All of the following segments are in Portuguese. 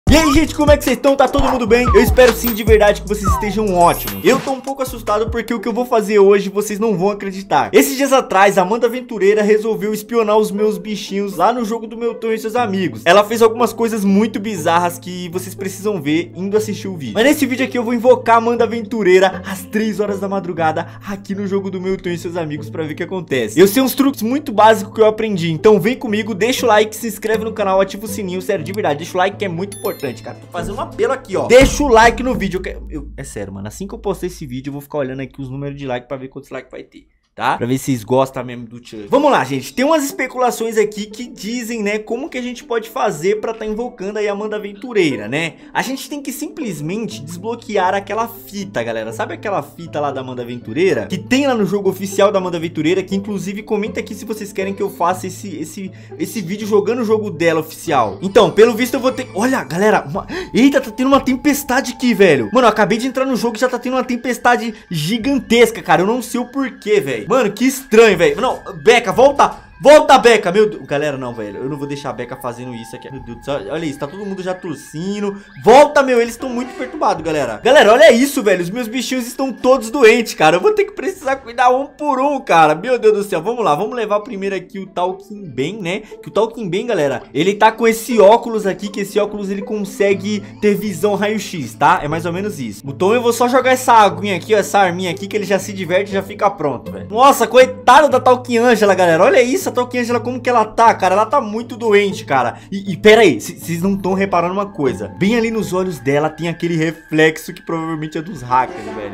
E aí, gente, como é que vocês estão? Tá todo mundo bem? Eu espero sim, de verdade, que vocês estejam ótimos. Eu tô um pouco assustado porque o que eu vou fazer hoje vocês não vão acreditar. Esses dias atrás, a Amanda Aventureira resolveu espionar os meus bichinhos lá no jogo do meu Tom e seus amigos. Ela fez algumas coisas muito bizarras que vocês precisam ver indo assistir o vídeo. Mas nesse vídeo aqui eu vou invocar a Amanda Aventureira às 3 horas da madrugada aqui no jogo do meu Tom e seus amigos pra ver o que acontece. Eu sei uns truques muito básicos que eu aprendi, então vem comigo, deixa o like, se inscreve no canal, ativa o sininho, sério, de verdade, deixa o like que é muito importante. Cara, tô fazendo um apelo aqui, ó. Deixa o like no vídeo. É sério, mano. Assim que eu postei esse vídeo, eu vou ficar olhando aqui os números de like pra ver quantos likes vai ter, tá? Pra ver se vocês gostam mesmo do Chuck. Vamos lá, gente. Tem umas especulações aqui que dizem, né, como que a gente pode fazer pra tá invocando aí a Amanda Aventureira, né? A gente tem que simplesmente desbloquear aquela fita, galera. Sabe aquela fita lá da Amanda Aventureira? Que tem lá no jogo oficial da Amanda Aventureira, que inclusive comenta aqui se vocês querem que eu faça esse vídeo jogando o jogo dela oficial. Então, pelo visto eu vou ter... Olha, galera, eita, tá tendo uma tempestade aqui, velho. Mano, eu acabei de entrar no jogo e já tá tendo uma tempestade gigantesca, cara. Eu não sei o porquê, velho. Mano, que estranho, velho. Não, Becca, volta. Volta, Becca, meu Deus. Galera, não, velho. Eu não vou deixar a Becca fazendo isso aqui. Meu Deus do céu. Olha isso, tá todo mundo já tossindo. Volta, meu. Eles estão muito perturbados, galera. Galera, olha isso, velho. Os meus bichinhos estão todos doentes, cara. Eu vou ter que precisar cuidar um por um, cara. Meu Deus do céu. Vamos lá. Vamos levar primeiro aqui o Talking Ben, né? Que o Talking Ben, galera, ele tá com esse óculos aqui. Que esse óculos ele consegue ter visão raio-x, tá? É mais ou menos isso. Então eu vou só jogar essa aguinha aqui, ó. Essa arminha aqui, que ele já se diverte e já fica pronto, velho. Nossa, coitada da Talking Angela, galera. Olha isso. A Talking Angela, como que ela tá, cara? Ela tá muito doente, cara. E pera aí, vocês não estão reparando uma coisa. Bem ali nos olhos dela tem aquele reflexo que provavelmente é dos hackers, velho.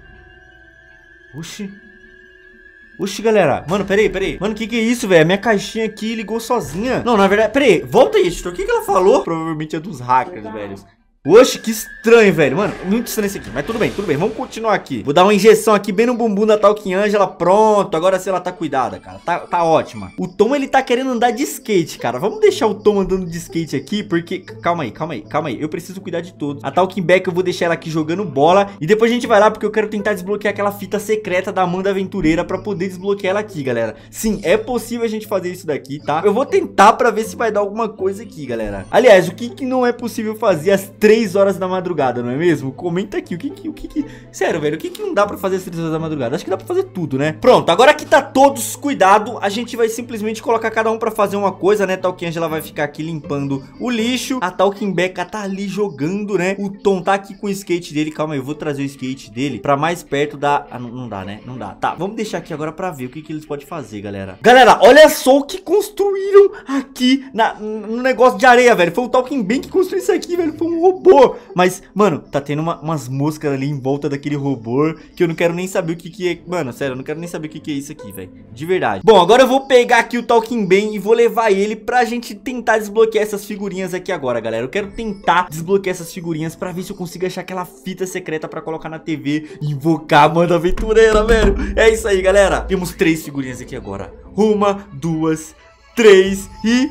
Oxi. Oxi, galera. Mano, peraí. Mano, que é isso, velho? A minha caixinha aqui ligou sozinha. Não, na verdade, peraí. Volta aí, editor. O que ela falou? Provavelmente é dos hackers, velho. Oxe, que estranho, velho. Mano, muito estranho isso aqui. Mas tudo bem. Vamos continuar aqui. Vou dar uma injeção aqui bem no bumbum da Talking Angela. Pronto. Agora sim ela tá cuidada, cara. Tá ótima. O Tom, ele tá querendo andar de skate, cara. Vamos deixar o Tom andando de skate aqui, porque... Calma aí. Eu preciso cuidar de todos. A Talking Beck, eu vou deixar ela aqui jogando bola. E depois a gente vai lá, porque eu quero tentar desbloquear aquela fita secreta da Amanda Aventureira pra poder desbloquear ela aqui, galera. Sim, é possível a gente fazer isso daqui, tá? Eu vou tentar pra ver se vai dar alguma coisa aqui, galera. Aliás, o que não é possível fazer às 3 horas da madrugada, não é mesmo? Comenta aqui, o que... Sério, velho, o que não dá pra fazer às 3 horas da madrugada? Acho que dá pra fazer tudo, né? Pronto, agora que tá todos cuidado, a gente vai simplesmente colocar cada um pra fazer uma coisa, né? Talking Angela vai ficar aqui limpando o lixo, a Talking Becca tá ali jogando, né? O Tom tá aqui com o skate dele. Calma aí, eu vou trazer o skate dele pra mais perto da... Ah, não dá, né? Não dá. Tá, vamos deixar aqui agora pra ver o que eles podem fazer, galera. Galera, olha só o que construíram aqui no negócio de areia, velho. Foi o Talking Ben que construiu isso aqui, velho. Foi um robô. Mas, mano, tá tendo umas moscas ali em volta daquele robô que eu não quero nem saber o que é. Mano, sério, eu não quero nem saber o que é isso aqui, velho. De verdade. Bom, agora eu vou pegar aqui o Talking Ben e vou levar ele pra gente tentar desbloquear essas figurinhas aqui agora, galera. Eu quero tentar desbloquear essas figurinhas pra ver se eu consigo achar aquela fita secreta pra colocar na TV e invocar a Amanda Aventureira, velho. É isso aí, galera. Temos 3 figurinhas aqui agora. 1, 2, 3 e...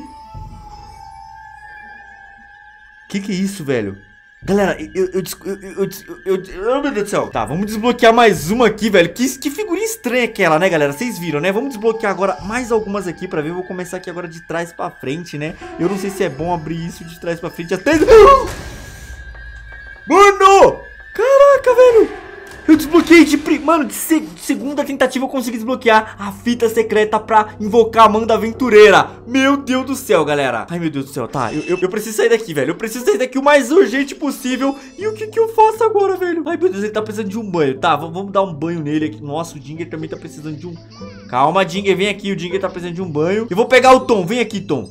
Que é isso, velho? Galera, oh, meu Deus do céu. Tá, vamos desbloquear mais uma aqui, velho. Que figurinha estranha aquela, né, galera? Vocês viram, né? Vamos desbloquear agora mais algumas aqui pra ver. Eu vou começar aqui agora de trás pra frente, né? Eu não sei se é bom abrir isso de trás pra frente até... Mano! Caraca, velho! Eu desbloqueei mano, de segunda tentativa eu consegui desbloquear a fita secreta pra invocar a Amanda Aventureira. Meu Deus do céu, galera. Ai, meu Deus do céu, tá. Eu preciso sair daqui, velho. Eu preciso sair daqui o mais urgente possível. E o que eu faço agora, velho? Ai, meu Deus, ele tá precisando de um banho. Tá, vamos dar um banho nele aqui. Nossa, o Dinger também tá precisando de um... Calma, Dinger, vem aqui. O Dinger tá precisando de um banho. Eu vou pegar o Tom. Vem aqui, Tom.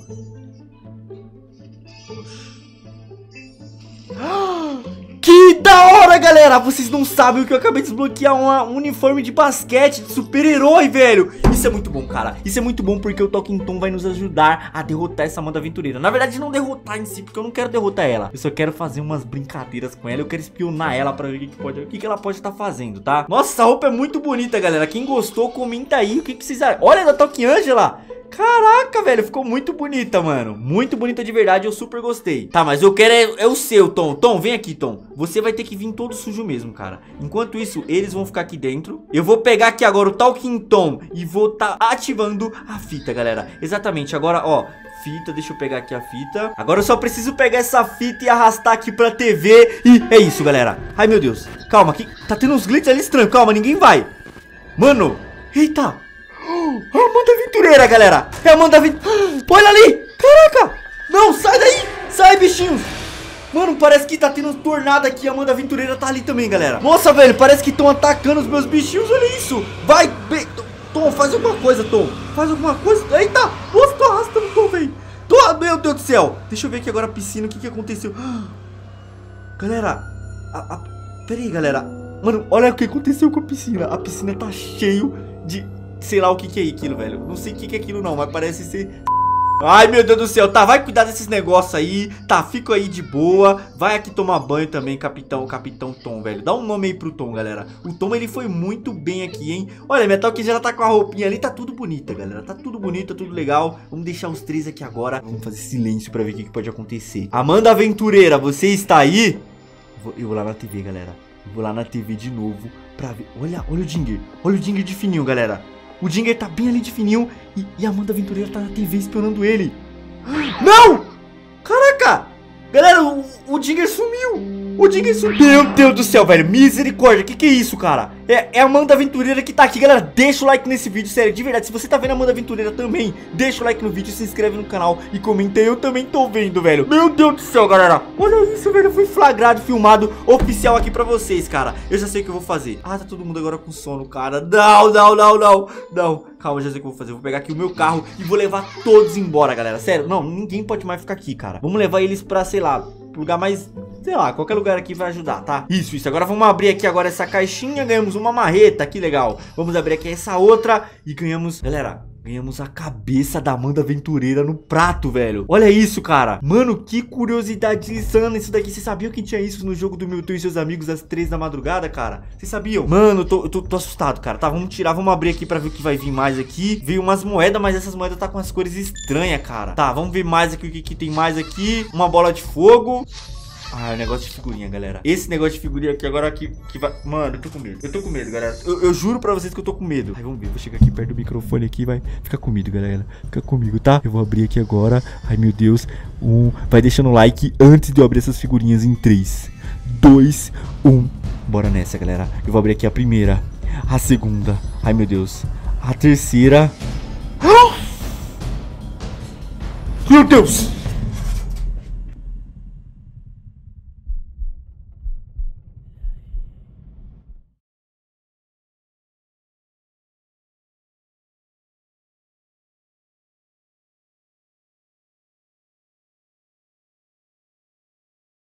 Que da hora, galera! Vocês não sabem o que eu acabei de desbloquear, um uniforme de basquete, de super-herói, velho. Isso é muito bom, cara. Isso é muito bom porque o Talking Tom vai nos ajudar a derrotar essa Amanda Aventureira. Na verdade, não derrotar em si, porque eu não quero derrotar ela. Eu só quero fazer umas brincadeiras com ela. Eu quero espionar ela pra ver o que ela pode estar fazendo, tá? Nossa, essa roupa é muito bonita, galera. Quem gostou, comenta aí o que vocês acham. Olha da Talking Angela! Caraca, velho, ficou muito bonita, mano. Muito bonita de verdade, eu super gostei. Tá, mas eu quero é o seu, Tom. Tom, vem aqui, Tom. Você vai ter que vir todo sujo mesmo, cara. Enquanto isso, eles vão ficar aqui dentro. Eu vou pegar aqui agora o Talking Tom e vou tá ativando a fita, galera. Exatamente, agora, ó, fita, deixa eu pegar aqui a fita. Agora eu só preciso pegar essa fita e arrastar aqui pra TV. E é isso, galera. Ai, meu Deus. Calma, aqui tá tendo uns glitches ali estranhos. Calma, ninguém vai. Mano, eita. A Amanda Aventureira, galera. É a Amanda Aventureira. Olha ali. Caraca. Não, sai daí. Sai, bichinhos. Mano, parece que tá tendo um tornado aqui. A Amanda Aventureira tá ali também, galera. Nossa, velho, parece que estão atacando os meus bichinhos. Olha isso. Vai, Tom, faz alguma coisa, Tom. Faz alguma coisa. Eita. Nossa, tô arrastando o Tom, velho. Meu Deus do céu. Deixa eu ver aqui agora a piscina. O que aconteceu? Galera. Pera aí, galera. Mano, olha o que aconteceu com a piscina. A piscina tá cheio de... sei lá o que é aquilo, velho. Não sei o que é aquilo não, mas parece ser... Ai, meu Deus do céu. Tá, vai cuidar desses negócios aí. Tá, fica aí de boa. Vai aqui tomar banho também, Capitão Tom, velho. Dá um nome aí pro Tom, galera. O Tom, ele foi muito bem aqui, hein. Olha, minha Talk já tá com a roupinha ali. Tá tudo bonita, galera. Tá tudo bonito, tá tudo legal. Vamos deixar os três aqui agora. Vamos fazer silêncio pra ver o que pode acontecer. Amanda Aventureira, você está aí? Eu vou lá na TV, galera. Eu vou lá na TV de novo pra ver. Olha o Dinger. Olha o Dinger de fininho, galera. O Dinger tá bem ali de fininho e a Amanda Aventureira tá na TV esperando ele. Não! Caraca! Galera, o Dinger sumiu. O Dinger sumiu. Meu Deus do céu, velho. Misericórdia. Que é isso, cara? É a Amanda Aventureira que tá aqui, galera. Deixa o like nesse vídeo, sério, de verdade. Se você tá vendo a Amanda Aventureira também, deixa o like no vídeo, se inscreve no canal e comenta. Eu também tô vendo, velho. Meu Deus do céu, galera. Olha isso, velho. Eu fui flagrado, filmado, oficial aqui pra vocês, cara. Eu já sei o que eu vou fazer. Ah, tá todo mundo agora com sono, cara. Não. Calma, eu já sei o que eu vou fazer. Eu vou pegar aqui o meu carro e vou levar todos embora, galera. Sério, não, ninguém pode mais ficar aqui, cara. Vamos levar eles pra, sei lá, lugar mais... sei lá, qualquer lugar aqui vai ajudar, tá? Isso. Agora vamos abrir aqui agora essa caixinha. Ganhamos uma marreta, que legal. Vamos abrir aqui essa outra e ganhamos... galera, ganhamos a cabeça da Amanda Aventureira no prato, velho. Olha isso, cara. Mano, que curiosidade insana isso daqui. Vocês sabiam que tinha isso no jogo do Milton e seus amigos às 3 da madrugada, cara? Vocês sabiam? Mano, eu tô assustado, cara. Tá, vamos tirar, vamos abrir aqui pra ver o que vai vir mais aqui. Veio umas moedas, mas essas moedas tá com as cores estranhas, cara. Tá, vamos ver mais aqui o que tem mais aqui. Uma bola de fogo. Ah, é um negócio de figurinha, galera. Esse negócio de figurinha aqui agora que vai... mano, eu tô com medo. Eu tô com medo, galera. Eu juro pra vocês que eu tô com medo. Ai, vamos ver. Vou chegar aqui perto do microfone aqui. Vai ficar comigo, galera. Fica comigo, tá? Eu vou abrir aqui agora. Ai, meu Deus. Vai deixando o like antes de eu abrir essas figurinhas em 3, 2, 1. Bora nessa, galera. Eu vou abrir aqui a primeira. A segunda. Ai, meu Deus. A terceira. Meu Deus!